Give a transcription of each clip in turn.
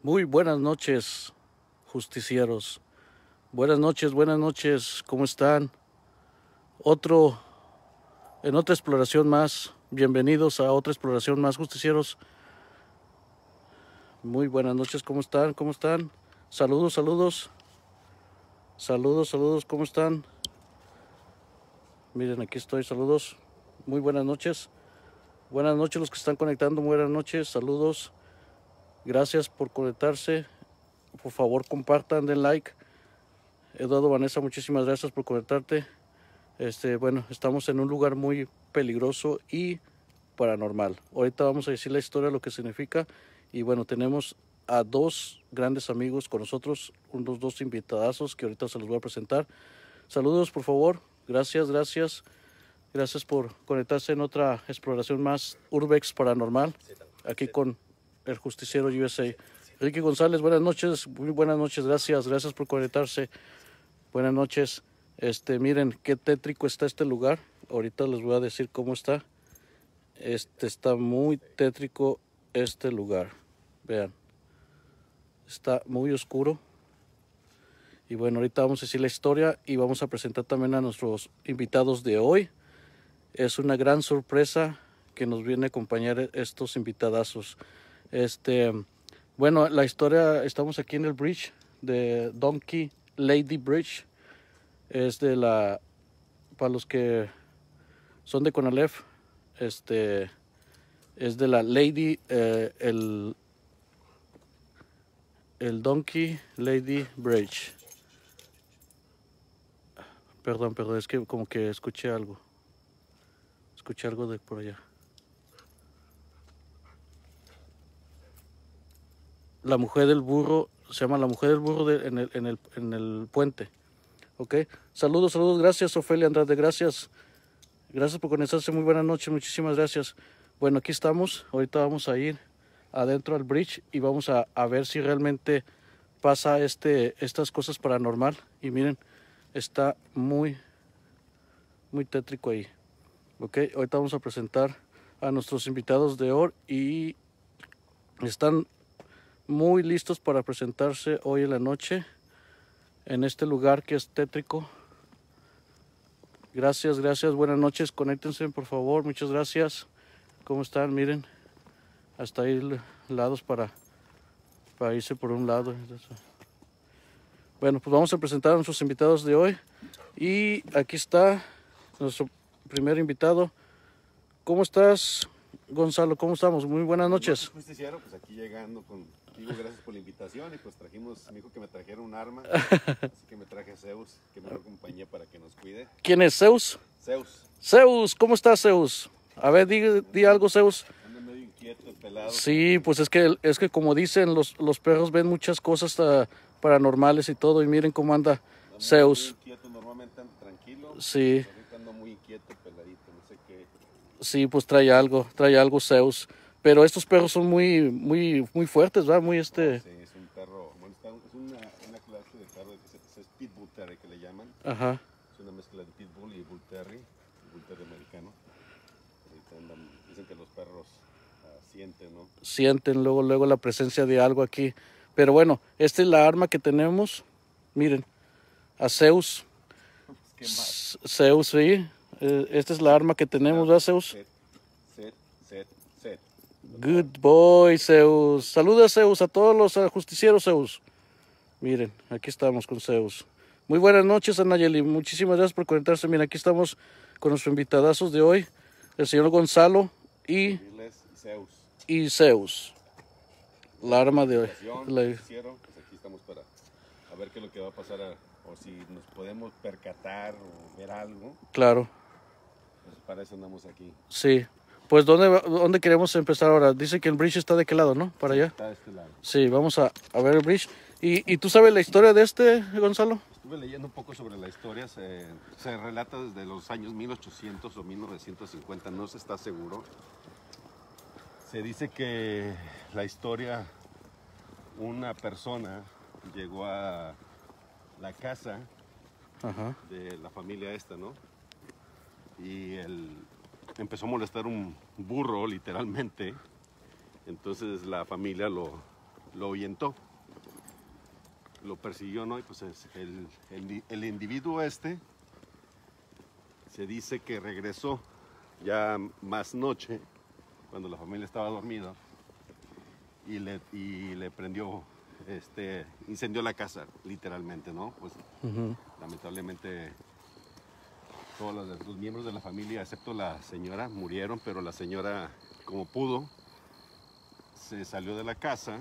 Muy buenas noches, justicieros. Buenas noches, ¿cómo están? En otra exploración más. Bienvenidos a otra exploración más, justicieros. Muy buenas noches, ¿cómo están? ¿Cómo están? Saludos, saludos. Saludos, saludos, ¿cómo están? Miren, aquí estoy, saludos. Muy buenas noches. Buenas noches los que están conectando, buenas noches, saludos. Gracias por conectarse. Por favor, compartan, den like. Eduardo, Vanessa, muchísimas gracias por conectarte. Bueno, estamos en un lugar muy peligroso y paranormal. Ahorita vamos a decir la historia, lo que significa. Y bueno, tenemos a dos grandes amigos con nosotros, unos dos invitadazos que ahorita se los voy a presentar. Saludos, por favor. Gracias, gracias. Gracias por conectarse en otra exploración más Urbex Paranormal. Aquí con el Justiciero USA. Ricky González, buenas noches. Muy buenas noches, gracias. Gracias por conectarse. Buenas noches. Miren qué tétrico está este lugar. Ahorita les voy a decir cómo está. Está muy tétrico este lugar. Vean. Está muy oscuro. Y bueno, ahorita vamos a decir la historia y vamos a presentar también a nuestros invitados de hoy. Es una gran sorpresa que nos viene a acompañar estos invitadazos. Bueno, la historia, estamos aquí en el bridge de Donkey Lady Bridge. Es para los que son de Conalef, es de la Lady, el Donkey Lady Bridge. Perdón, es que como que escuché algo. Escuché algo de por allá. La mujer del burro, se llama la mujer del burro en el puente. Ok, saludos, gracias Ofelia Andrade, gracias por conectarse, muy buenas noches, muchísimas gracias. Bueno, aquí estamos, ahorita vamos a ir adentro al bridge y vamos a ver si realmente pasa estas cosas paranormal. Y miren, está muy tétrico ahí. Ok, ahorita vamos a presentar a nuestros invitados de hoy y están muy listos para presentarse hoy en la noche en este lugar que es tétrico. Gracias, buenas noches, conéctense por favor, muchas gracias. ¿Cómo están? Miren, hasta ahí lados para irse por un lado. Bueno, pues vamos a presentar a nuestros invitados de hoy. Y aquí está nuestro primer invitado. ¿Cómo estás, Gonzalo? ¿Cómo estamos? Muy buenas noches. Justiciero, pues aquí llegando contigo, gracias por la invitación. Y pues me dijo que me trajera un arma. Así que me traje a Zeus, que me acompañé para que nos cuide. ¿Quién es Zeus? Zeus, ¿cómo estás, Zeus? A ver, di algo, Zeus. Ando medio inquieto, pelado. Sí, pues es que como dicen, los perros ven muchas cosas paranormales y todo. Y miren cómo anda Zeus. Muy inquieto, normalmente ando tranquilo. Sí. Ahorita ando muy inquieto, peladito, no sé qué. Sí, pues trae algo Zeus. Pero estos perros son muy fuertes, ¿verdad? Sí, es un perro, bueno, es una clase de perro que es Pitbull Terrier, que le llaman. Ajá. Es una mezcla de Pitbull y Bull Terrier americano. Dicen que los perros sienten, ¿no? Sienten luego la presencia de algo aquí. Pero bueno, esta es la arma que tenemos. Miren, a Zeus. ¿Qué más? Zeus, sí. Esta es la arma que tenemos, ¿verdad, Zeus? Set. Good boy, Zeus. Saluda, Zeus, a todos los justicieros, Zeus. Miren, aquí estamos con Zeus. Muy buenas noches, Anayeli. Muchísimas gracias por conectarse. Miren, aquí estamos con nuestros invitadazos de hoy, el señor Gonzalo y Zeus. La arma de hoy. Pues aquí estamos para ver qué es lo que va a pasar, o si nos podemos percatar o ver algo. Claro. Pues para eso andamos aquí. Sí. Pues ¿dónde queremos empezar ahora? Dice que el bridge está de qué lado, ¿no? Para allá. Está de este lado. Sí, vamos a ver el bridge. ¿Y tú sabes la historia de Gonzalo? Estuve leyendo un poco sobre la historia. Se relata desde los años 1800 o 1950, no se está seguro. Se dice que la historia, una persona llegó a la casa de la familia esta, ¿no? Y empezó a molestar un burro, literalmente. Entonces la familia lo lo ahuyentó, lo persiguió, ¿no? Y pues el individuo este se dice que regresó ya más noche, cuando la familia estaba dormida, y le prendió, incendió la casa, literalmente, ¿no? Pues lamentablemente todos los miembros de la familia, excepto la señora, murieron, pero la señora, como pudo, se salió de la casa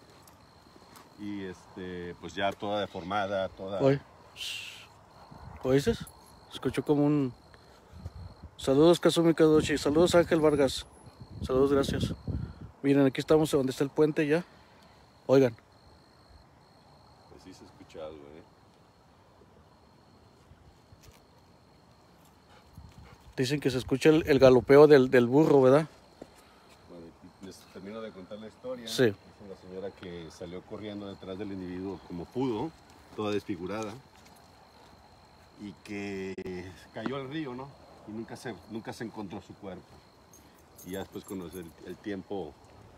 y pues ya toda deformada, toda... ¿Oíste? Escuchó como un... Saludos Kazumi Kadoshi, saludos Ángel Vargas, saludos, gracias. Miren, aquí estamos donde está el puente ya. Oigan. Pues sí se ha escuchado, Dicen que se escucha el galopeo del burro, ¿verdad? Bueno, les termino de contar la historia. Sí. Es una señora que salió corriendo detrás del individuo como pudo, toda desfigurada, y que cayó al río, ¿no? Y nunca se encontró su cuerpo. Y ya después con el tiempo,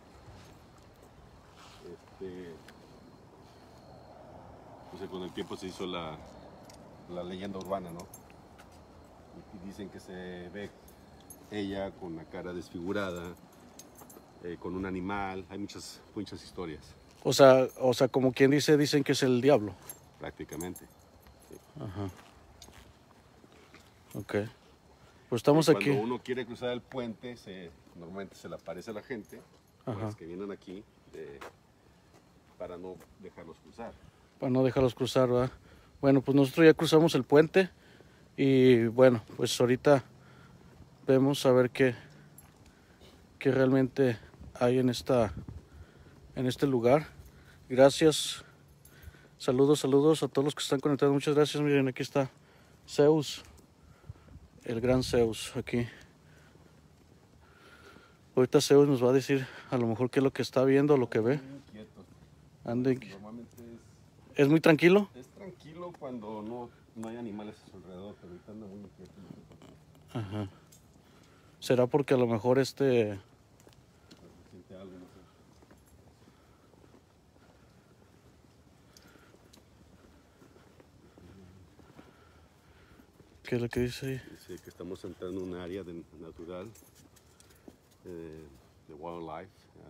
pues con el tiempo se hizo la leyenda urbana, ¿no? Y dicen que se ve ella con la cara desfigurada, con un animal. Hay muchas historias. O sea, como quien dice, dicen que es el diablo. Prácticamente. Sí. Ajá. Ok. Pues estamos aquí. Cuando uno quiere cruzar el puente, normalmente se le aparece a la gente, pues, que vienen aquí, para no dejarlos cruzar. Para no dejarlos cruzar, ¿verdad? Bueno, pues nosotros ya cruzamos el puente y bueno, pues ahorita vemos a ver qué realmente hay en este lugar. Gracias. Saludos a todos los que están conectados. Muchas gracias. Miren, aquí está Zeus. El gran Zeus aquí. Ahorita Zeus nos va a decir a lo mejor qué es lo que está viendo, lo que ve. Normalmente ¿Es muy tranquilo? Es tranquilo cuando no hay animales a su alrededor, pero ahorita anda muy inquieto. Ajá. ¿Será porque a lo mejor siente algo, no sé. ¿Qué es lo que dice ahí? Dice que estamos entrando en un área natural de wildlife,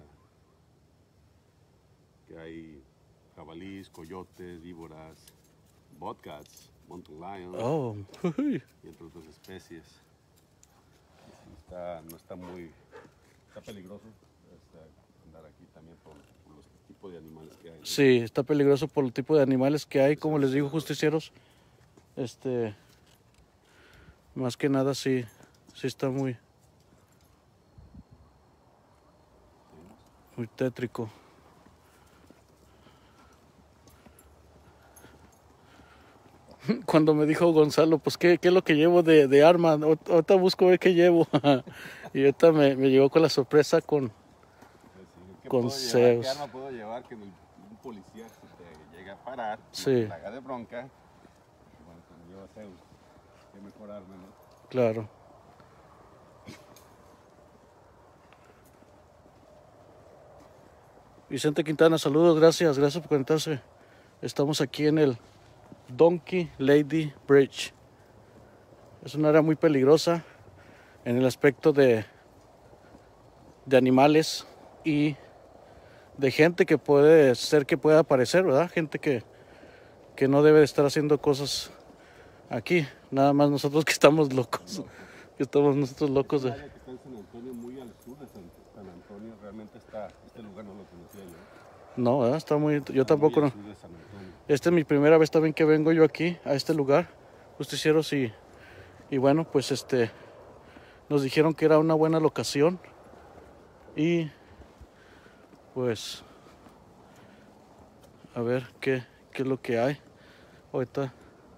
que hay jabalíes, coyotes, víboras, bobcats, mountain lions, y entre otras especies. No está muy... Está peligroso andar aquí también por los tipos de animales que hay, ¿no? Sí, está peligroso por el tipo de animales que hay, como les digo, justicieros. Más que nada sí está muy tétrico. Cuando me dijo Gonzalo, pues ¿qué es lo que llevo de arma? Ahorita busco ver qué llevo. Y ahorita me llegó con la sorpresa con Zeus. ¿Qué arma puedo llevar que un policía se te llegue a parar, sí, no te haga de bronca? Bueno, cuando lleva Zeus, qué mejor arma, ¿no? Claro. Vicente Quintana, saludos, gracias por conectarse. Estamos aquí en el Donkey Lady Bridge. Es un área muy peligrosa en el aspecto de animales y de gente que puede ser que pueda aparecer, ¿verdad? Gente que no debe de estar haciendo cosas aquí. Nada más nosotros que estamos locos. Que estamos nosotros locos de... Es un área que está en San Antonio, muy al sur de San Antonio. Realmente este lugar no lo conocía yo. No, ¿verdad? Está muy... Yo tampoco no. Sur de San Antonio. Esta es mi primera vez también que vengo yo aquí, a este lugar, justicieros, y bueno, pues nos dijeron que era una buena locación y pues a ver qué es lo que hay ahorita.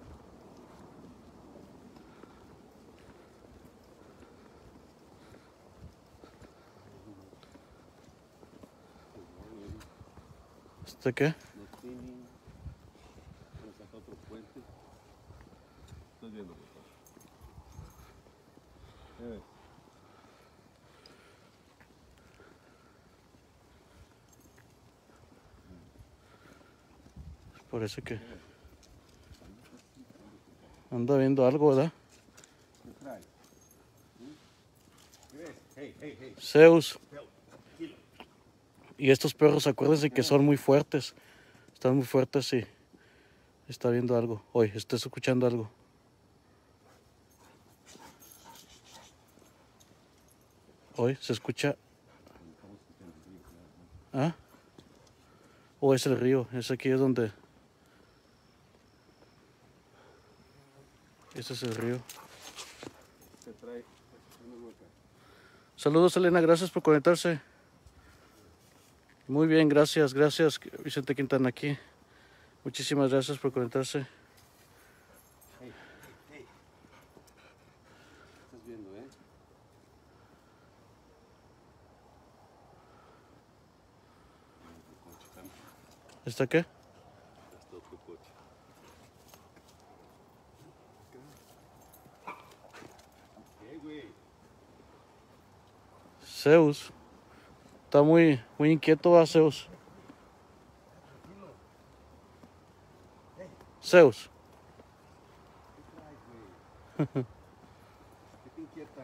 ¿Qué? Otro puente. Estás viendo, Parece que anda viendo algo, ¿verdad? Zeus. Y estos perros, acuérdense que son muy fuertes. Están muy fuertes y está viendo algo. Hoy está escuchando algo. Hoy se escucha. ¿Ah? O es el río. Es aquí es donde. Ese es el río. Saludos, Elena. Gracias por conectarse. Muy bien, gracias. Gracias, Vicente Quintana aquí. Muchísimas gracias por conectarse. Estás viendo, ¿eh? ¿Está qué? Está otro coche. ¿Qué, güey? Zeus. Está muy inquieto, ¿va, Zeus? Zeus. ¿Qué traes, güey? ¿Qué te inquieta?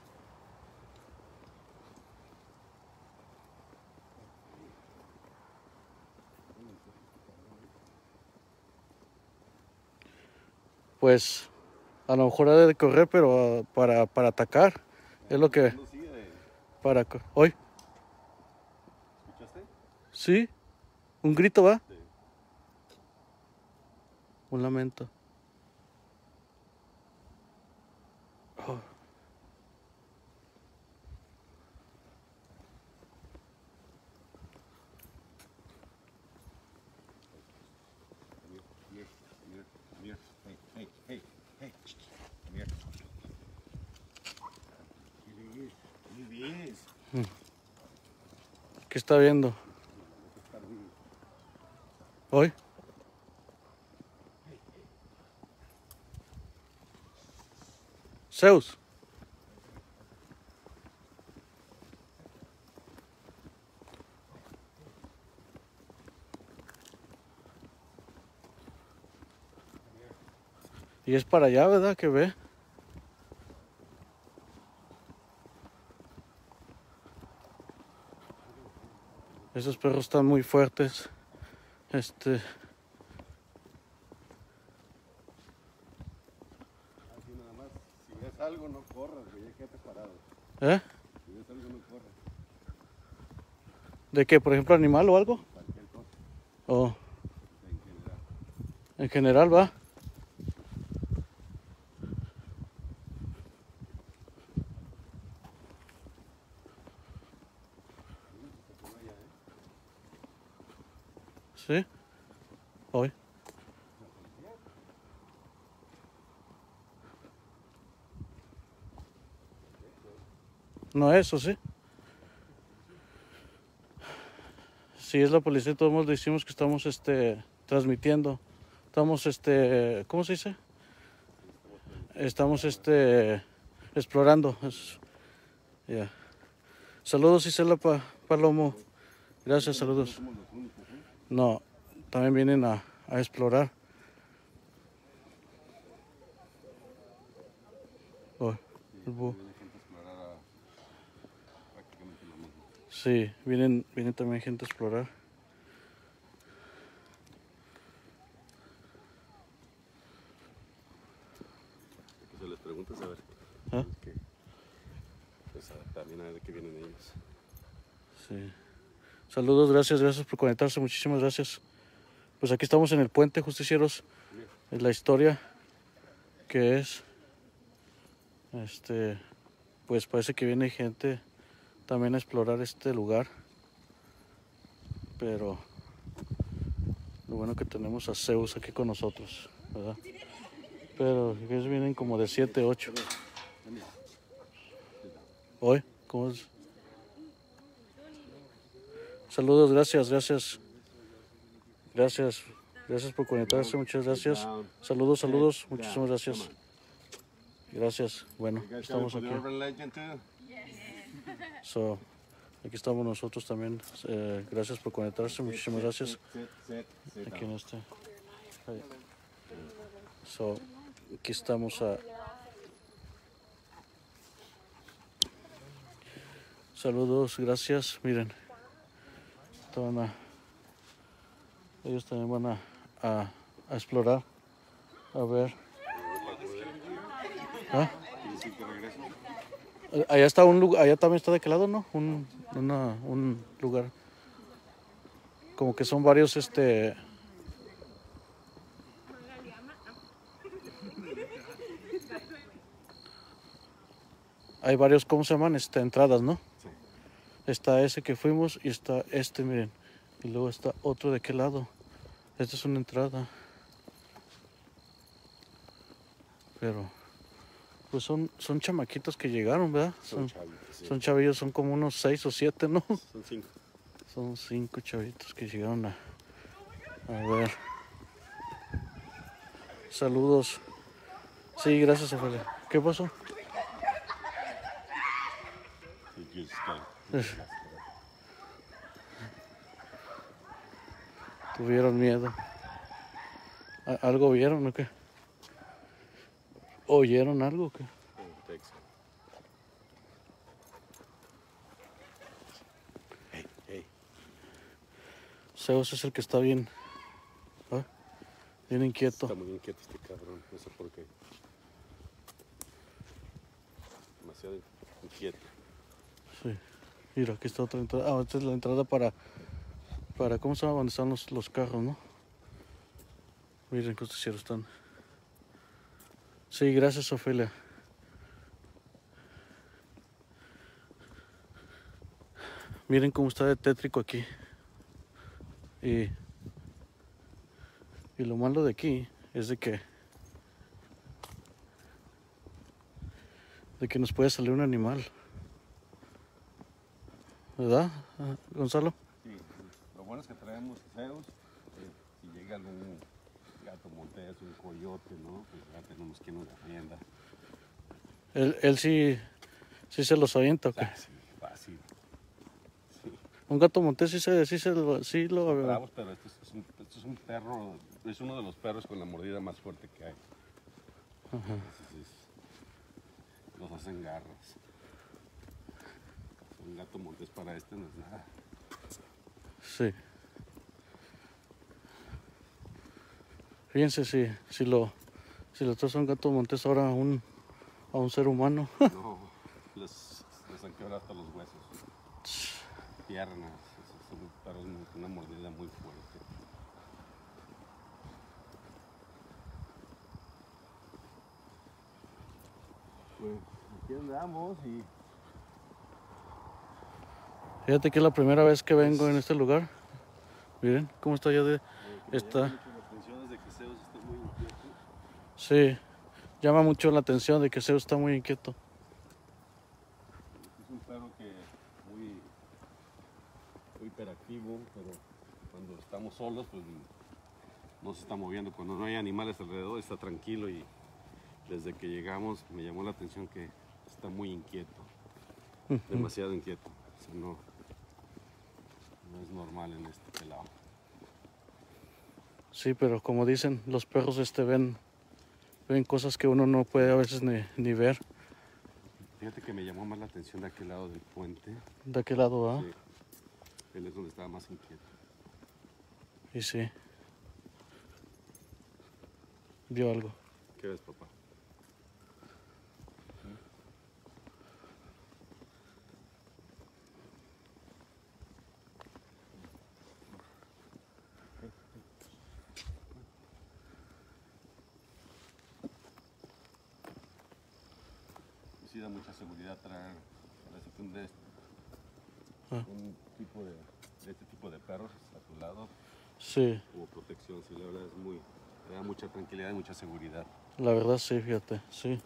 Pues a lo mejor ha de correr, pero para atacar. Es lo que. No sigue de... Hoy. ¿Escuchaste? Sí. Un grito, ¿va? Sí. Un lamento. Oh. Come here. Hey. Come here. ¿Qué ves? ¿Qué está viendo? Hoy. Zeus. Y es para allá, ¿verdad? Que ve. Esos perros están muy fuertes. Así nada más. Si ves algo, no corras, güey. Ya quédate parado. ¿Eh? Si ves algo, no corras. ¿De qué? ¿Por ejemplo, animal o algo? Cualquier cosa. ¿O En general. en general, va? Sí. Hoy. No, eso sí. Si es la policía, todos nos decimos que estamos transmitiendo. Estamos ¿cómo se dice? Estamos explorando. Ya. Saludos, Isela Palomo. Gracias, saludos. No, también vienen a explorar. Oh, el búho. Viene gente a explorar prácticamente lo mismo. Sí, vienen también gente a explorar. Que se les pregunta a ver. ¿Ah? Pues también a ver de qué vienen ellos. Sí. Saludos, gracias por conectarse, muchísimas gracias. Pues aquí estamos en el puente, justicieros. Es la historia que es. Pues parece que viene gente también a explorar este lugar. Pero lo bueno que tenemos a Zeus aquí con nosotros, ¿verdad? Pero ellos vienen como de 7, 8. Hoy, ¿cómo es? Saludos, gracias. Gracias por conectarse, muchas gracias. Saludos, muchísimas gracias. Gracias, bueno, estamos aquí. So, aquí estamos nosotros también. Gracias por conectarse, muchísimas gracias. Aquí en Ahí. So, aquí estamos a... Saludos, gracias. Miren, ellos también van a explorar, a ver. ¿Ah? Allá está un lugar, allá también está de qué lado, ¿no? Un lugar. Como que son varios, hay varios, ¿cómo se llaman? Entradas, ¿no? Sí. Está ese que fuimos y está miren. Y luego está otro de qué lado. Esta es una entrada. Pero, pues son chamaquitos que llegaron, ¿verdad? Son chavitos, sí. Son chavillos, son como unos 6 o 7, ¿no? Son 5. Son 5 chavitos que llegaron a ver. Saludos. Sí, gracias, Ofelia. ¿Qué pasó? Tuvieron miedo. ¿Algo vieron o qué? ¿Oyeron algo o qué? Hey. Zeus es el que está bien inquieto. Está muy inquieto este cabrón, no sé por qué. Demasiado inquieto. Sí. Mira, aquí está otra entrada. Esta es la entrada para ¿cómo se llama? Donde están los carros, ¿no? Miren qué cielos están. Sí, gracias, Ofelia. Miren cómo está de tétrico aquí. Y lo malo de aquí es de que nos puede salir un animal. ¿Verdad, Gonzalo? Sí, lo bueno es que traemos Zeus. Si llega algún gato montés, un coyote, ¿no? Pues ya tenemos quien nos defienda. Él sí se los avienta, ¿o qué? Sí, fácil. Sí. Un gato montés sí lo Bravos, pero esto es un perro, es uno de los perros con la mordida más fuerte que hay. Ajá. Entonces, los hacen garras. Un gato montés para no es nada. Sí. Fíjense si lo traes a un gato montés ahora a un ser humano. No, les han quebrado hasta los huesos. Piernas. Son perros con una mordida muy fuerte. Pues aquí andamos y... Fíjate que es la primera vez que vengo en este lugar. Miren cómo está está. La atención es de que Zeus está muy inquieto. Sí, llama mucho la atención de que Zeus está muy inquieto. Es un perro que muy hiperactivo, pero cuando estamos solos, pues no se está moviendo. Cuando no hay animales alrededor, está tranquilo, y desde que llegamos me llamó la atención que está muy inquieto. Demasiado inquieto. O sea, no es normal en este pelado. Sí, pero como dicen, los perros ven cosas que uno no puede a veces ni ver. Fíjate que me llamó más la atención de aquel lado del puente. ¿De aquel lado va? Sí. Él es donde estaba más inquieto. Y sí. Vio algo. ¿Qué ves, papá? Sí da mucha seguridad traer un tipo de este tipo de perros a tu lado. Sí. Como protección, sí, la verdad te da mucha tranquilidad y mucha seguridad. La verdad sí, fíjate, sí.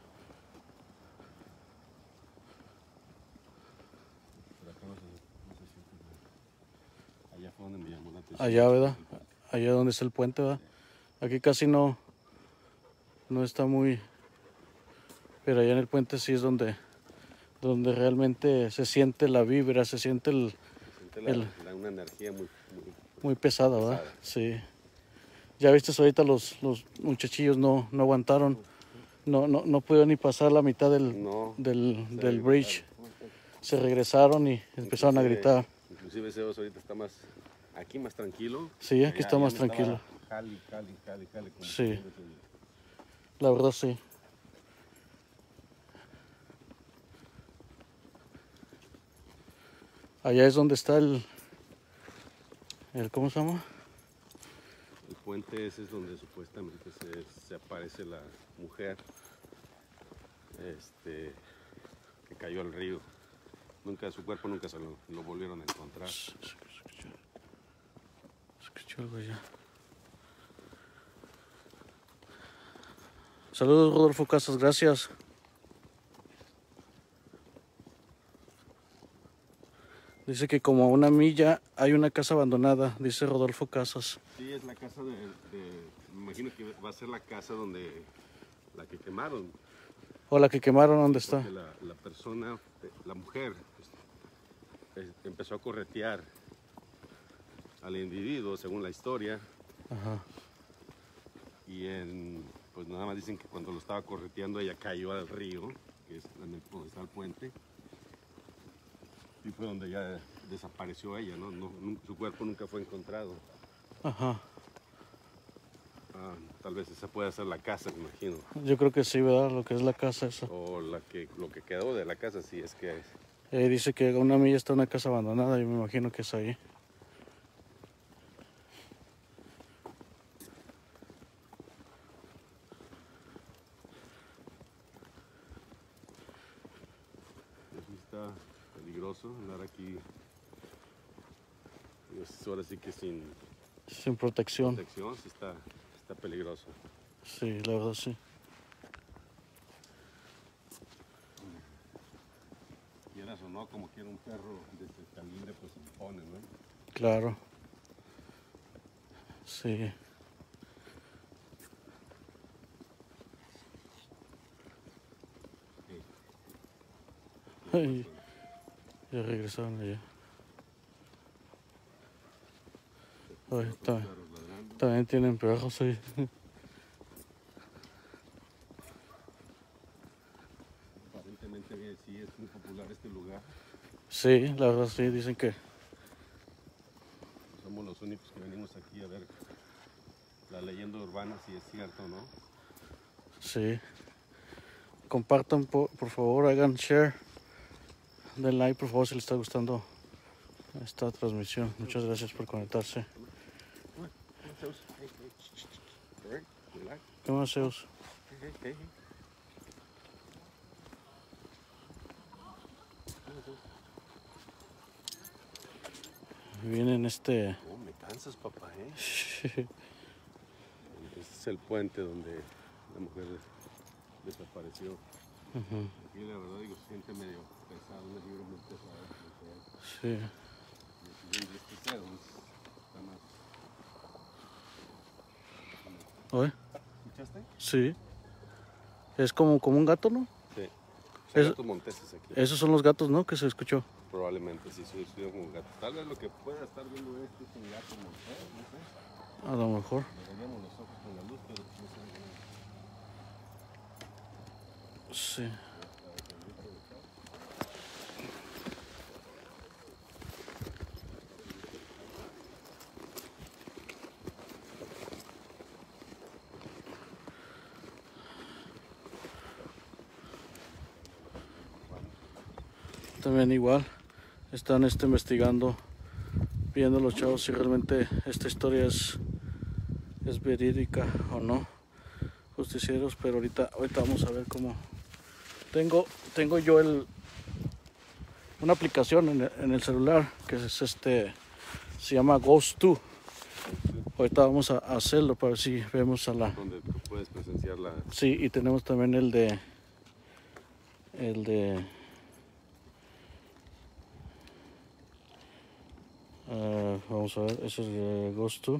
Pero acá no se siente nada. Allá fue donde me llamó la atención. Allá, ¿verdad? Allá donde está el puente, ¿verdad? Aquí casi no está muy... Pero allá en el puente sí es donde realmente se siente la vibra, se siente una energía muy pesada, ¿verdad? Sí. Ya viste, ahorita los muchachillos no aguantaron. No pudieron ni pasar la mitad No, del bridge. Se regresaron y empezaron a gritar. Inclusive ese oso ahorita está aquí más tranquilo. Sí, aquí está más tranquilo. Cali, sí, la verdad sí. Allá es donde está el ¿cómo se llama? El puente ese es donde supuestamente se aparece la mujer que cayó al río. Su cuerpo nunca se lo volvieron a encontrar. Escucho algo ya. Saludos, Rodolfo Casas, gracias. Dice que como a una milla hay una casa abandonada, dice Rodolfo Casas. Sí, es la casa me imagino que va a ser la casa donde la que quemaron. ¿O la que quemaron dónde está? La persona, la mujer, empezó a corretear al individuo, según la historia. Ajá. Y pues nada más dicen que cuando lo estaba correteando ella cayó al río, que es donde está el puente. Y fue donde ya desapareció ella, ¿no? Su cuerpo nunca fue encontrado. Ajá. Tal vez esa puede ser la casa, me imagino. Yo creo que sí, ¿verdad? Lo que es la casa esa. O lo que quedó de la casa, sí, es que... Dice que a una milla está una casa abandonada, yo me imagino que es ahí. Está peligroso andar aquí. Ahora sí que sin protección. Sí está peligroso. Sí, la verdad sí. Quieras o no, como quiera un perro de este calibre, pues se impone, ¿no? Claro. Sí. Ay, ya regresaron allá. Ay, también tienen perros ahí. Aparentemente sí es muy popular este lugar. Sí, la verdad sí, dicen que somos los únicos que venimos aquí a ver la leyenda urbana, si es cierto o no. sí. Compartan, por favor, hagan share. Den like, por favor, si les está gustando esta transmisión. Muchas gracias por conectarse. ¿Qué más, Zeus? Vienen Oh, me cansas, papá, Este es el puente donde la mujer desapareció. Aquí la verdad digo, se siente medio pesado, un libro muy pesado. Sí. ¿Oye? ¿Escuchaste? Sí. Es como un gato, ¿no? Sí. Son gatos monteses aquí. Esos son los gatos, ¿no? Que se escuchó. Probablemente sí, soy como gato. Tal vez lo que pueda estar viendo es un gato montés, no sé. A lo mejor. Le veríamos los ojos con la luz, pero no sé. Sí. También igual están investigando, viendo los chavos si realmente esta historia es verídica o no, justicieros, pero ahorita vamos a ver cómo. Tengo yo una aplicación en el celular que es se llama Ghost2. Ahorita vamos a hacerlo para ver si vemos a la. Donde tú puedes presenciar la. Sí, y tenemos también el de vamos a ver, ese es de Ghost2.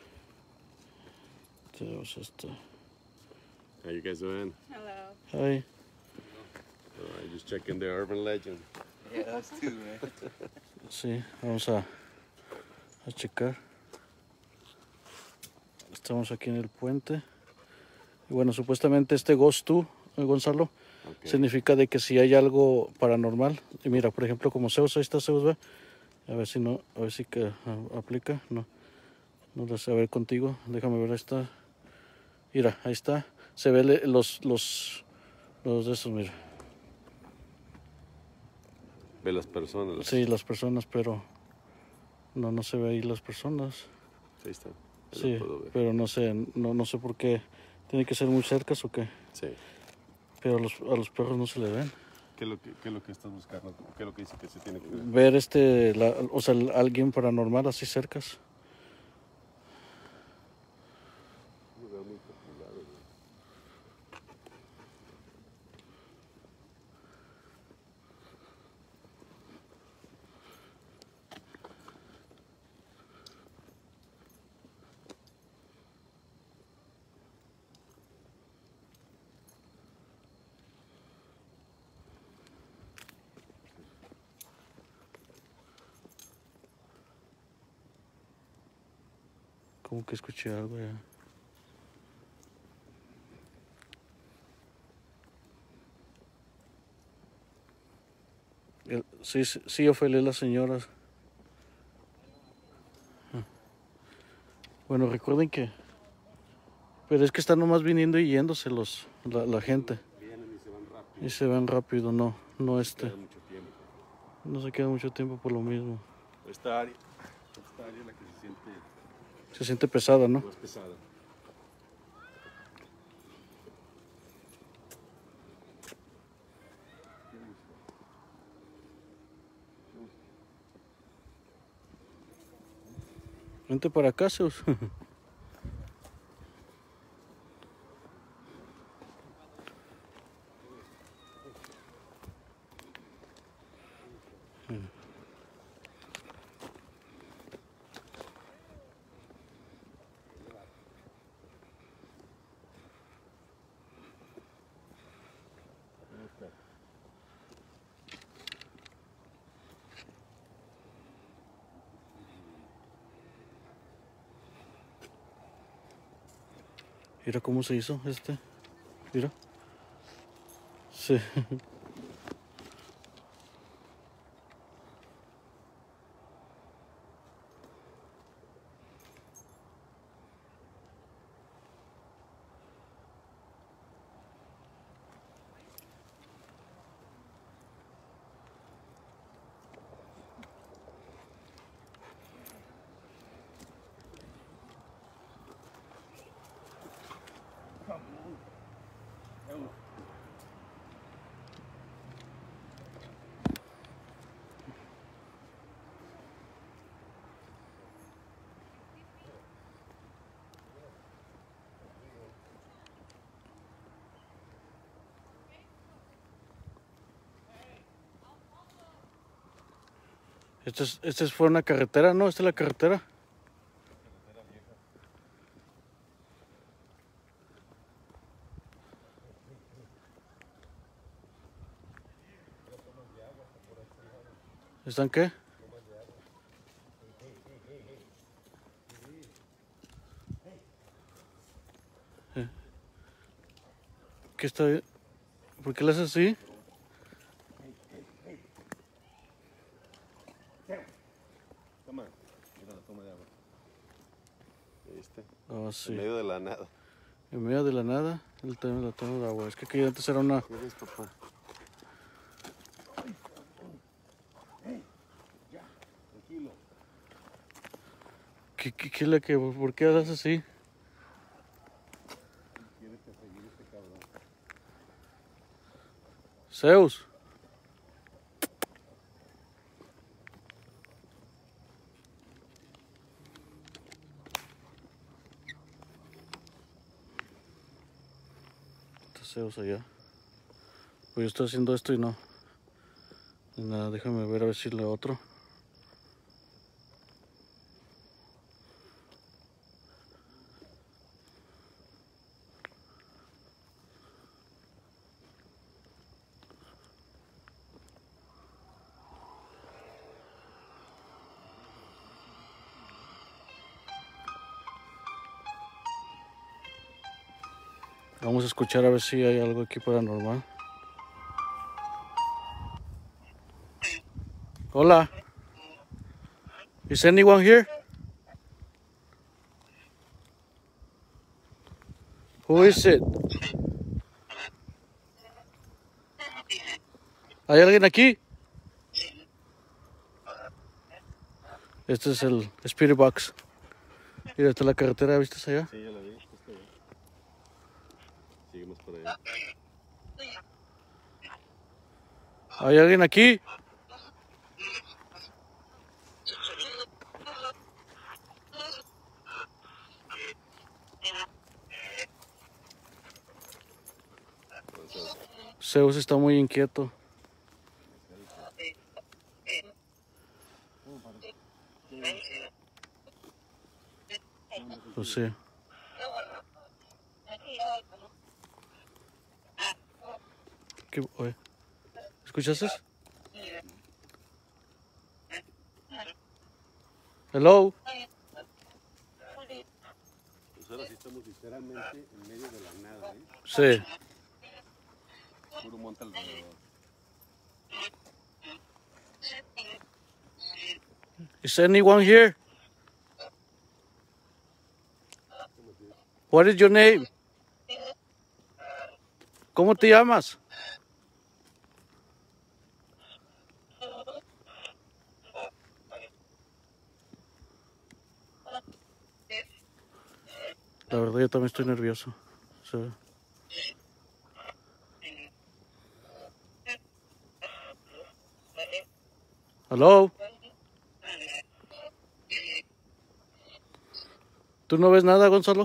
Tenemos How you guys doing? Hello. Hi. Just checking the urban legend. Yeah, us too, man. Sí, vamos a checar. Estamos aquí en el puente. Y bueno, supuestamente este Ghost 2, Gonzalo, Ok. significa de que si hay algo paranormal. Y mira, por ejemplo, como Zeus, ahí está Zeus, ¿ve? A ver si no, a ver si que aplica. No, no lo sé, a ver contigo. Déjame ver, ahí está. Mira, ahí está. Se ve los de esos, mira. Ve las personas. Sí, las personas, pero no se ve ahí las personas. Ahí está. Ahí Sí, lo puedo ver. pero no sé, no sé por qué. ¿Tiene que ser muy cercas o qué? Sí. Pero a los perros no se le ven. ¿Qué es lo que estás buscando? ¿Qué es lo que dice que se tiene que ver? Ver o sea, alguien paranormal así cercas. Un lugar muy popular, güey. Como que escuché algo ya. Sí, sí, sí, Ofelia, las señoras. Bueno, recuerden que... Pero es que están nomás viniendo y yéndose la gente. Vienen y se van rápido. Y se van rápido, no Queda mucho tiempo. no se queda mucho tiempo por lo mismo. Esta área es la que Se siente pesada, ¿no? más pesada. Vente para acá, Zeus. Mira cómo se hizo este. Mira. Sí. Esta fue una carretera, ¿no? Esta es la carretera. ¿Están qué? ¿Qué está? ¿Por qué le haces así? Toma. Mira la toma de agua. ¿Viste? Ah, sí. En medio de la nada. En medio de la nada, el tema de la toma de agua. Es que aquí antes era una... ¿Qué ves, papá? Ya, tranquilo. ¿Por qué haces así? Quieres perseguir este cabrón. Zeus. Está Zeus allá. Pues yo estoy haciendo esto y no. Nada, déjame ver a ver si le otro. Vamos a escuchar a ver si hay algo aquí paranormal. Hola. Is anyone here? Who is it? ¿Hay alguien aquí? Este es el Spirit Box. Mira, está la carretera, ¿viste allá? Sí, ya la vi. Está bien. Seguimos por allá. ¿Hay alguien aquí? Zeus está muy inquieto. Pues sí. Oye, ¿escuchaste? Hello. Pues ahora sí estamos literalmente en medio de la nada, ¿eh? Sí. Puro monte alrededor. Is anyone here? What is your name? ¿Cómo te llamas? La verdad yo también estoy nervioso. Sí. Hello. ¿Tú no ves nada, Gonzalo?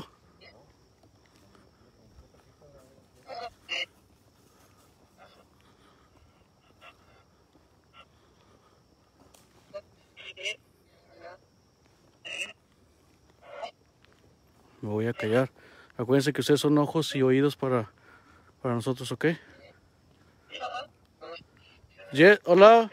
Me voy a callar. Acuérdense que ustedes son ojos y oídos para nosotros, ¿ok? Hola.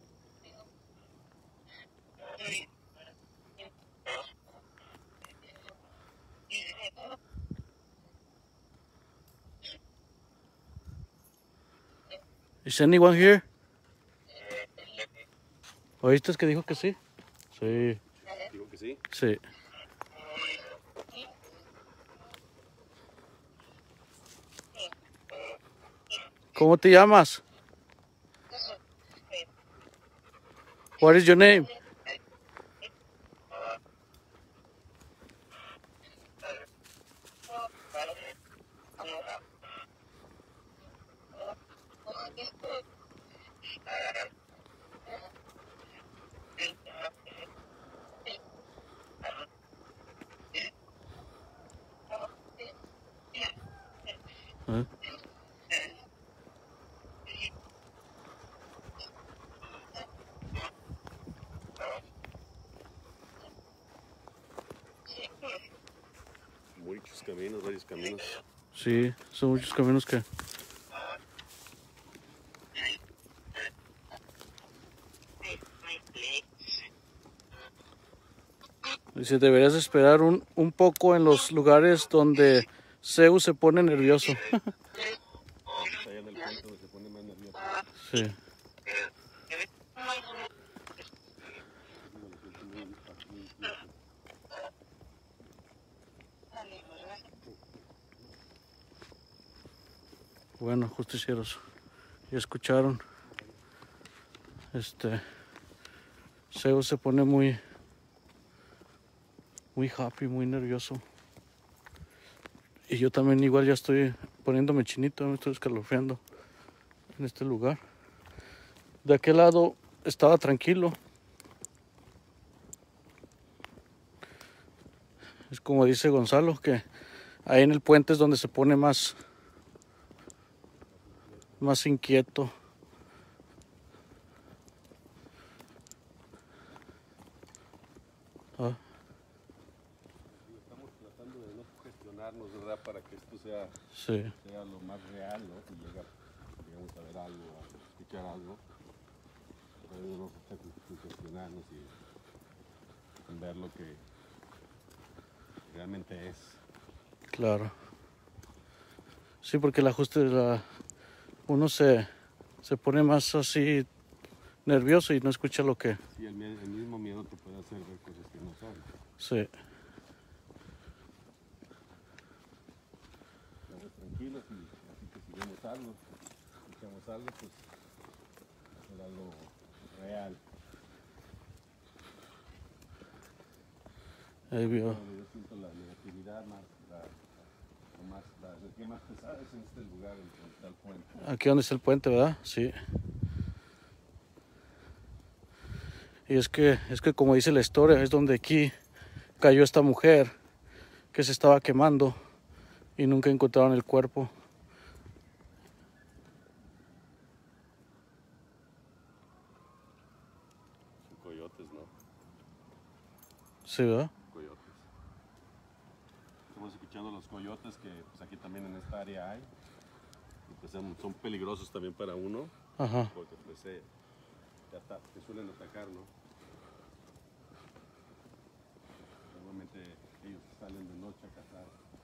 Is anyone here? ¿Oíste que dijo que sí? Sí. ¿Digo que sí? Sí. ¿Cómo te llamas? What is your name? ¿Eh? Muchos caminos, varios caminos. Sí, son muchos caminos que... Dice, deberías esperar un poco en los lugares donde Zeus se pone nervioso. Está allá en el puente donde se pone más nervioso. Sí. Bueno, justicieros, ya escucharon. Zeus se pone muy happy, muy nervioso. Y yo también igual ya estoy poniéndome chinito, me estoy escalofriando en este lugar. De aquel lado estaba tranquilo. Es como dice Gonzalo, que ahí en el puente es donde se pone más inquieto. Ah, Estamos tratando de no sugestionarnos, ¿verdad? Para que esto sea sí, lo más real, ¿no? Si llegamos a ver algo, a escuchar algo, pero no nos está sugestionarnos y ver lo que realmente es. claro. Sí, porque el ajuste de uno se pone más así nervioso y no escucha lo que... Sí, el mismo miedo te puede hacer ver cosas que no son. Sí. Estamos tranquilos y así que si vemos algo, escuchamos algo, pues será lo real. Ahí vio. Yo siento la negatividad más, la energía más pesada es en este lugar, en donde está el puente. Aquí donde está el puente, ¿verdad? Sí. Y es que como dice la historia, es donde aquí cayó esta mujer que se estaba quemando y nunca encontraron el cuerpo. Son coyotes, ¿no? Sí, ¿verdad? Coyotes. Estamos escuchando los coyotes que pues, aquí también en esta área hay. Y, pues, son peligrosos también para uno. Ajá. Porque pues, te suelen atacar, ¿no? Normalmente ellos salen de noche a cazar.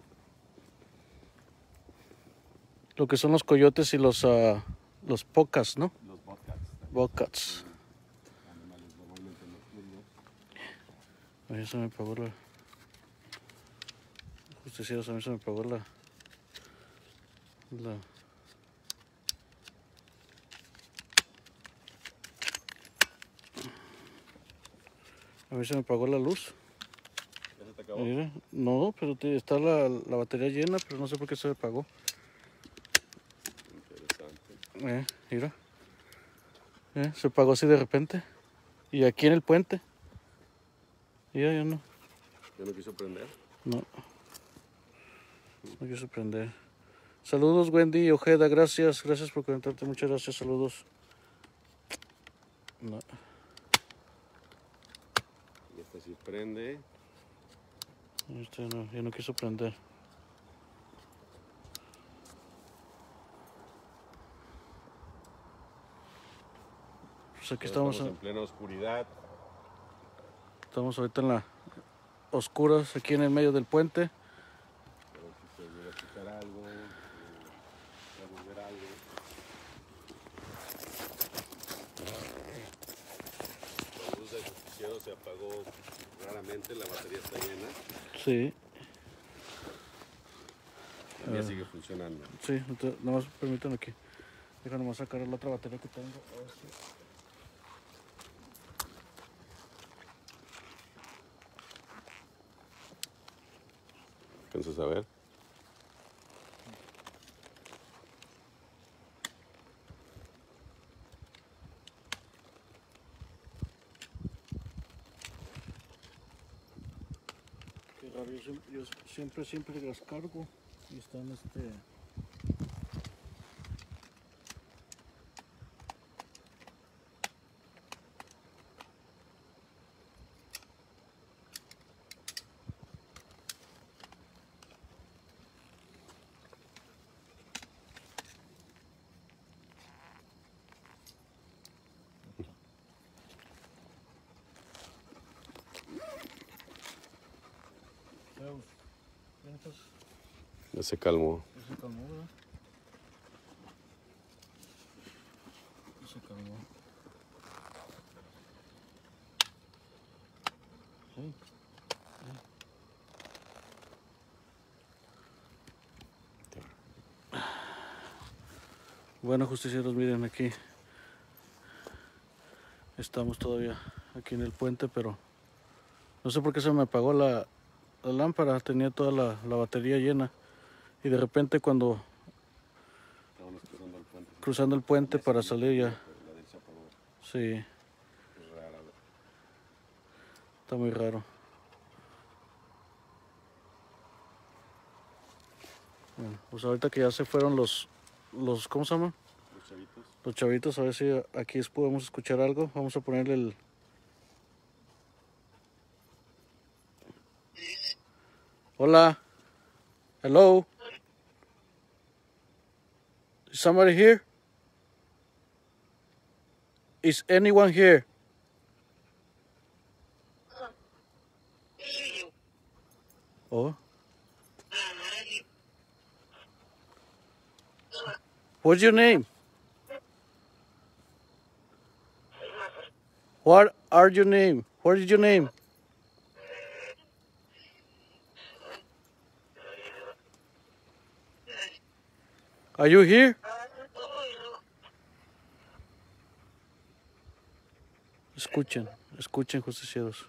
Lo que son los coyotes y los pocas, ¿no? Los bobcats. Bobcats. Animales normalmente nocturnos. A mí se me apagó la... Justicieros, a mí se me apagó la... A mí se me apagó la luz. ¿Ya se te acabó? Mira, no, pero está la batería llena, pero no sé por qué se me apagó. Interesante. Mira. Se apagó así de repente. Y aquí en el puente. Ya no. ¿Ya no quiso prender? No quiso prender. Saludos, Wendy Ojeda, gracias por conectarte, muchas gracias, saludos. No. Y esta sí prende. Este no, ya no quiso prender. Pues aquí estamos en plena oscuridad. Estamos ahorita en la oscuras, aquí en el medio del puente. A ver si se llega a escuchar algo, a ver algo. La luz del justiciero se apagó raramente, la batería está llena. Sí. El día sigue funcionando. Sí, entonces, nada más permítanme aquí. Déjame más sacar la otra batería que tengo. A ver si... ¿Alcanzas a ver? Qué raro, yo siempre las cargo y están Ya se calmó. Se calmó, ¿verdad? Se calmó. Sí. Bueno, justicieros, miren aquí. Estamos todavía aquí en el puente, pero no sé por qué se me apagó la lámpara. Tenía toda la batería llena. Y de repente cuando Estábamos cruzando el puente para salir ya. Sí. Está muy raro. Bueno, pues ahorita que ya se fueron los ¿cómo se llaman? Los chavitos. Los chavitos, a ver si aquí podemos escuchar algo. Vamos a ponerle el... Hola. Hello. Is somebody here? Is anyone here? Oh. What's your name? What are your name? What is your name? Are you here? Escuchen, escuchen, justicieros.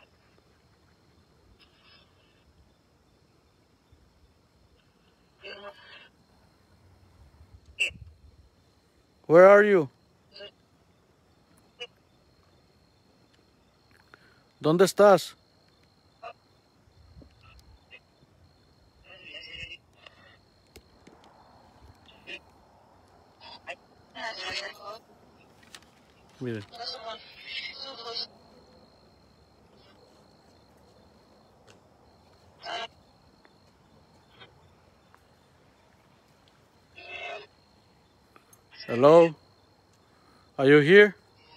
Where are you? ¿Dónde estás? Miren. Hello? Are you here?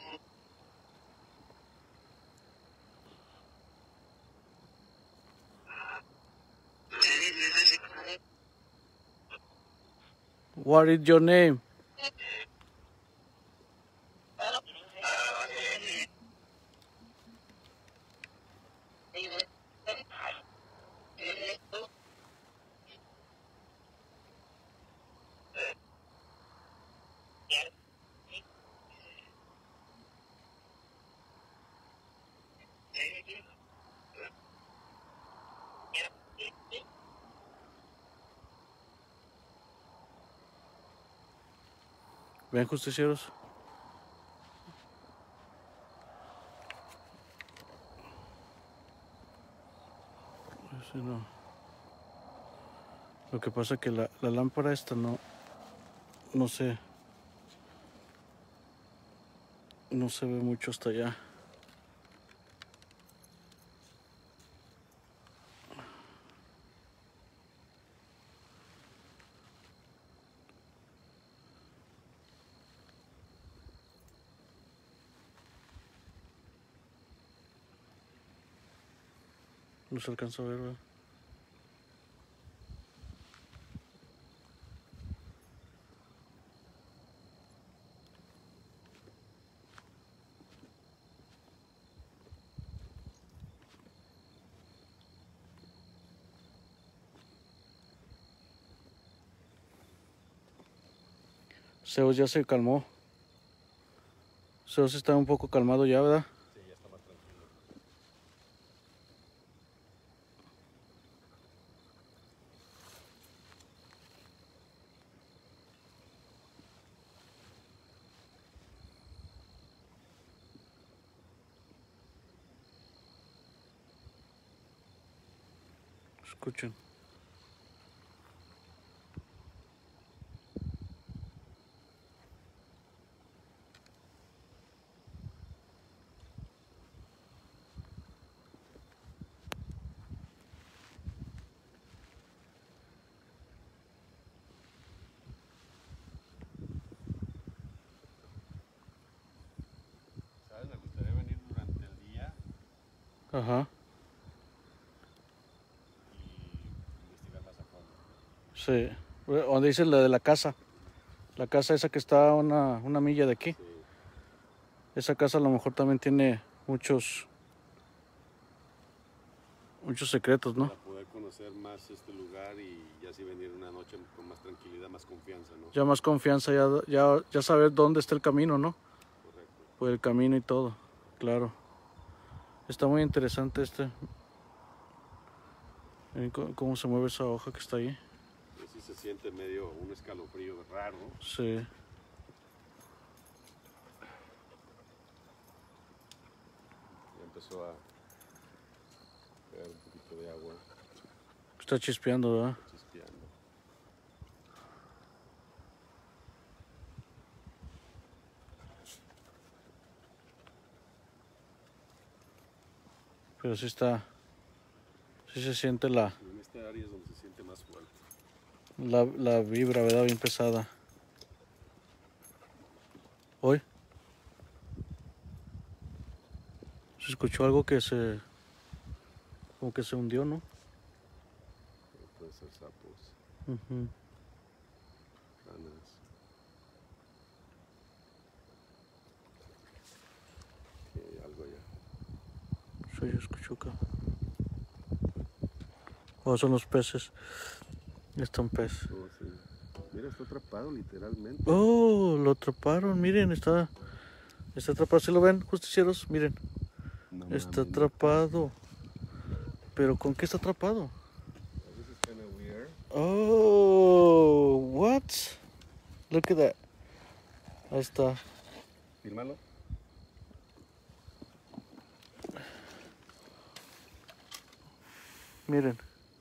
What is your name? Ven, justicieros. Ese no. Lo que pasa es que la lámpara esta no sé. No se ve mucho hasta allá. No se alcanza a ver, ¿verdad? Zeus ya se calmó. Zeus está un poco calmado ya, ¿verdad? Sí, ya está más tranquilo. Escuchen. ¿Sabes? Me gustaría venir durante el día Ajá. y investigar más a fondo. Sí. Donde dice la de la casa. La casa esa que está a una milla de aquí. Sí, Esa casa a lo mejor también tiene muchos secretos, ¿no? para poder conocer más este lugar y ya así venir una noche con más tranquilidad, más confianza, ¿no? Ya más confianza, ya saber dónde está el camino, ¿no? Correcto. Por el camino y todo. Claro. Está muy interesante Miren cómo se mueve esa hoja que está ahí. Y así se siente medio un escalofrío raro. Sí. Ya empezó a caer un poquito de agua, Está chispeando, ¿verdad? chispeando. Pero sí está. Sí se siente la En esta área es donde se siente más fuerte. la vibra, ¿verdad? Bien pesada. Hoy. Se escuchó algo como que se hundió, ¿no? Puede ser sapos, Ujú. ranas. Se escuchó acá. Oh, son los peces. Está un pez. Oh, sí. Mira, está atrapado literalmente. Oh, lo atraparon. Miren, está atrapado. ¿Sí lo ven, justicieros? Miren, No está mames, atrapado. ¿Pero con qué está atrapado? This is kind of weird. Oh, what? Look at that. Ahí está. Fírmalo. Miren.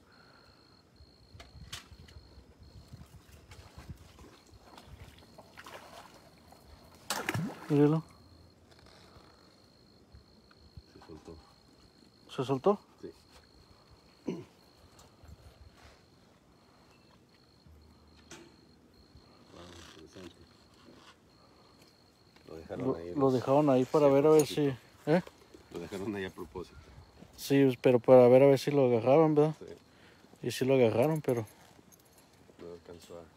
Mírenlo. Se soltó. ¿Se soltó? Sí. Wow, interesante. Lo dejaron ahí. Lo dejaron ahí para ver a ver si... ¿Eh? Lo dejaron ahí a propósito. Sí, pero para ver a ver si lo agarraban, ¿verdad? Sí. Y sí lo agarraron, pero... No alcanzó a...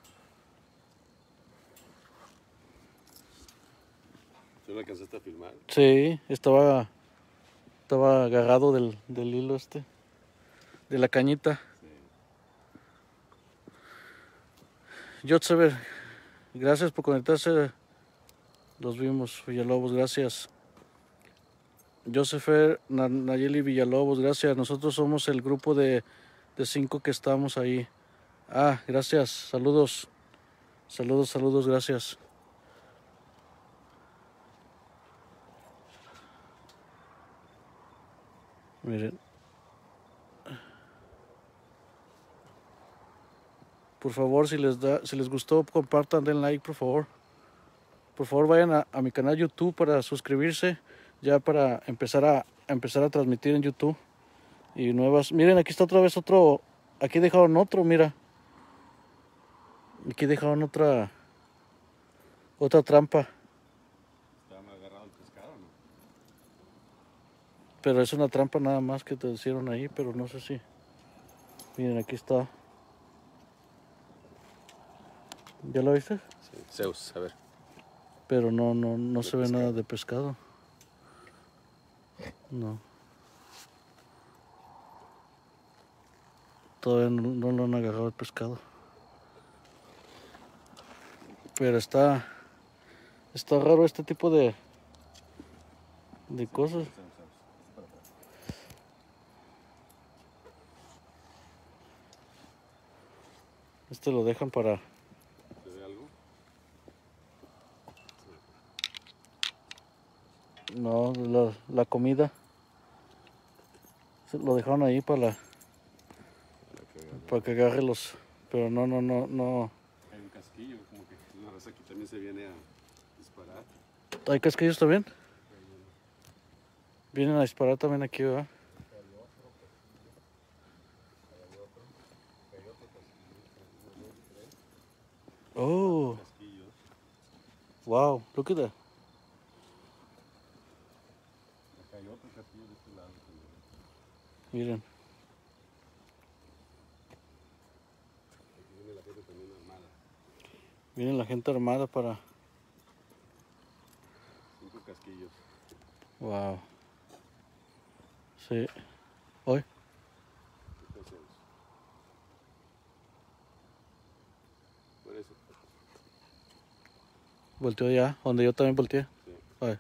¿Tú lo alcanzaste a filmar? Sí, estaba agarrado del hilo de la cañita. Sí. Jotsever, gracias por conectarse. Los vimos, Villalobos, gracias. Josefer Nayeli Villalobos, gracias. Nosotros somos el grupo de 5 que estamos ahí. Ah, gracias. Saludos. Saludos, gracias. Miren. Por favor, si les gustó, compartan, den like, por favor. Por favor, vayan a mi canal YouTube para suscribirse, ya para empezar a transmitir en YouTube. Y nuevas. Miren, aquí está otra vez otro. Aquí dejaron otro, mira. Aquí dejaron otra trampa. ¿Estaba mal agarrado el pescado o no? Pero es una trampa nada más que te hicieron ahí, pero no sé si. Miren, aquí está. ¿Ya lo viste? Sí. Zeus, a ver. Pero no se ve pescado. nada de pescado. No. Todavía no lo han agarrado el pescado. Pero está raro este tipo de cosas. Este lo dejan para... ¿Se ve algo? No, la comida. Lo dejaron ahí para que agarre los... Pero no. Hay un casquillo, como que una raza aquí también se viene a disparar. ¿Hay casquillos también? Vienen a disparar también aquí, ¿verdad? Oh, Casquillos. wow, look at that. Acá hay otro casquillo de este lado también. Miren, Aquí viene la gente también armada. viene la gente armada para... 5 casquillos. Wow. Sí. Hoy. Este es Zeus. Por eso. Volteó ya, donde yo también volteé. Sí. Ay.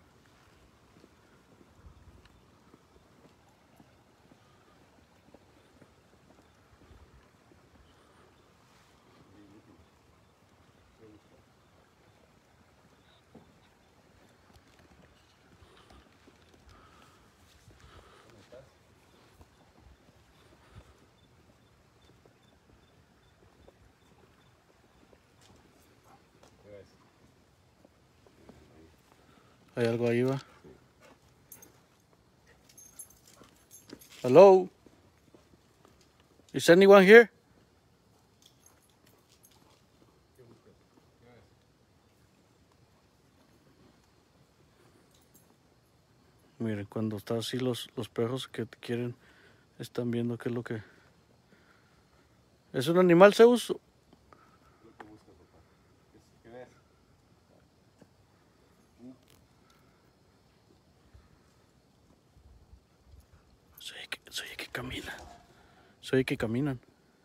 ¿Qué ves? Hay algo ahí, va. Hello? Is anyone here? Miren, cuando está así los perros que quieren, están viendo qué es lo que... ¿Es un animal, Zeus? Lo que buscas, papá. ¿Qué ves? camina. Se oye que caminan.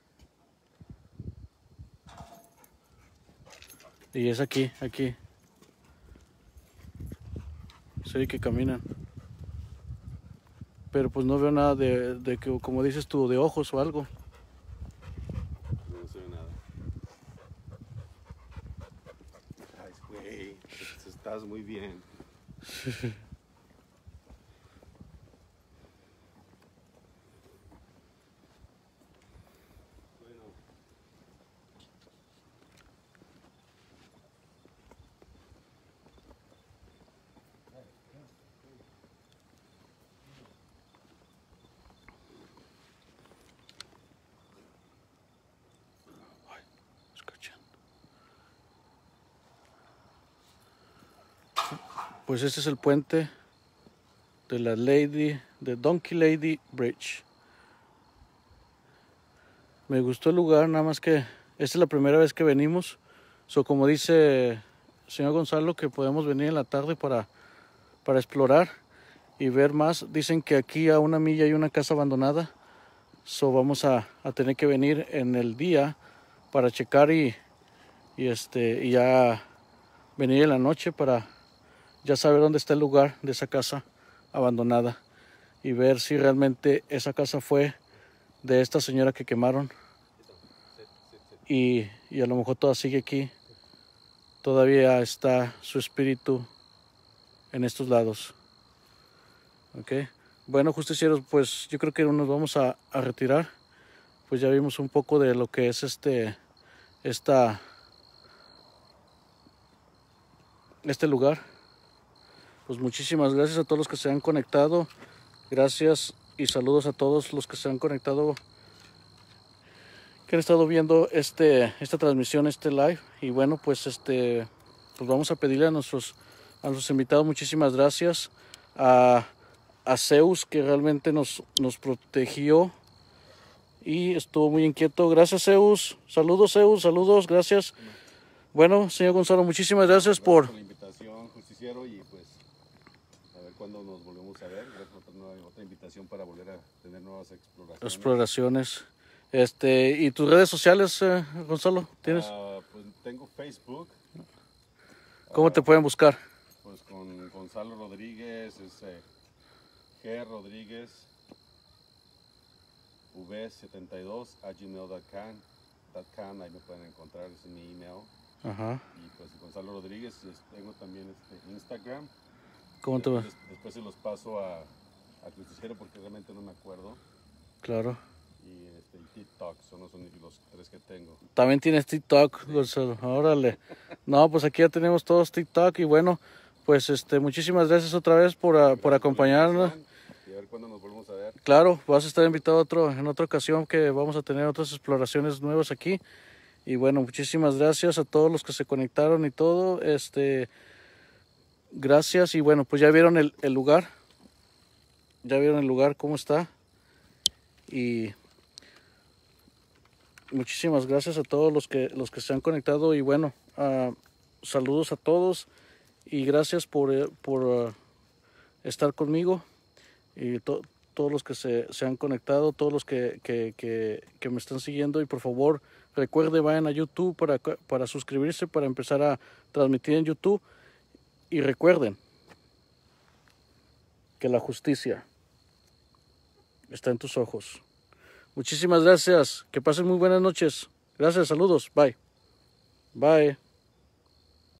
Y es aquí. Se oye que caminan. Pero pues no veo nada de que, como dices tú, de ojos o algo. No se ve nada. Ay, güey, estás muy bien. Escuchan. Pues este es el puente de la Donkey Lady Bridge. Me gustó el lugar, nada más que esta es la primera vez que venimos. Como dice el señor Gonzalo, que podemos venir en la tarde para explorar y ver más. Dicen que aquí a 1 milla hay una casa abandonada. Vamos a tener que venir en el día para checar y ya venir en la noche para ya saber dónde está el lugar de esa casa abandonada y ver si realmente esa casa fue de esta señora que quemaron y a lo mejor todavía sigue aquí, todavía está su espíritu en estos lados. Ok, bueno, justicieros, pues yo creo que nos vamos a retirar. Pues ya vimos un poco de lo que es este lugar. Pues muchísimas gracias a todos los que se han conectado. Gracias y saludos a todos los que se han conectado, que han estado viendo esta transmisión, este live. Y bueno, pues pues vamos a pedirle a nuestros invitados muchísimas gracias. A Zeus, que realmente nos protegió y estuvo muy inquieto. Gracias, Zeus. Saludos, Zeus. Saludos, gracias. Bueno, señor Gonzalo, muchísimas gracias por la invitación, justiciero, y pues a ver cuándo nos volvemos a ver. Otra invitación para volver a tener nuevas exploraciones. ¿Y tus redes sociales, Gonzalo? ¿Tienes? Pues tengo Facebook. ¿Cómo te pueden buscar? Pues con Gonzalo Rodríguez, G. Rodríguez v72@gmail.com. Ahí me pueden encontrar, es mi email. Ajá. Y pues Gonzalo Rodríguez. Tengo también Instagram. ¿Cómo te va? Después se los paso a Justiciero porque realmente no me acuerdo. Claro. Y TikTok, son los 3 que tengo. También tienes TikTok, Gonzalo. Órale. No, pues aquí ya tenemos todos TikTok. Y bueno, pues muchísimas gracias otra vez por acompañarnos. Y a ver cuándo nos volvemos a ver. Claro, vas a estar invitado en otra ocasión, que vamos a tener otras exploraciones nuevas aquí. Y bueno, muchísimas gracias a todos los que se conectaron y todo. Gracias. Y bueno, pues ya vieron el lugar. Ya vieron el lugar cómo está. Y muchísimas gracias a todos los que se han conectado. Y bueno, saludos a todos. Y gracias por estar conmigo. Y todos los que se han conectado, todos los que me están siguiendo. Y por favor, recuerden, vayan a YouTube para suscribirse, para empezar a transmitir en YouTube. Y recuerden que la justicia está en tus ojos. Muchísimas gracias. Que pasen muy buenas noches. Gracias, saludos. Bye. Bye.